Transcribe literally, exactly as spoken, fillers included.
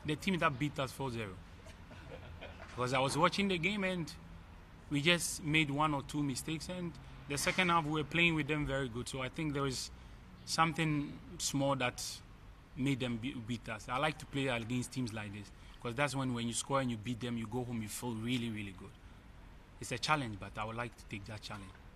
the team that beat us four zero. Because I was watching the game and we just made one or two mistakes, and the second half we were playing with them very good. So I think there was something small that made them be beat us. I like to play against teams like this because that's when when you score and you beat them, you go home, you feel really, really good. It's a challenge, but I would like to take that challenge.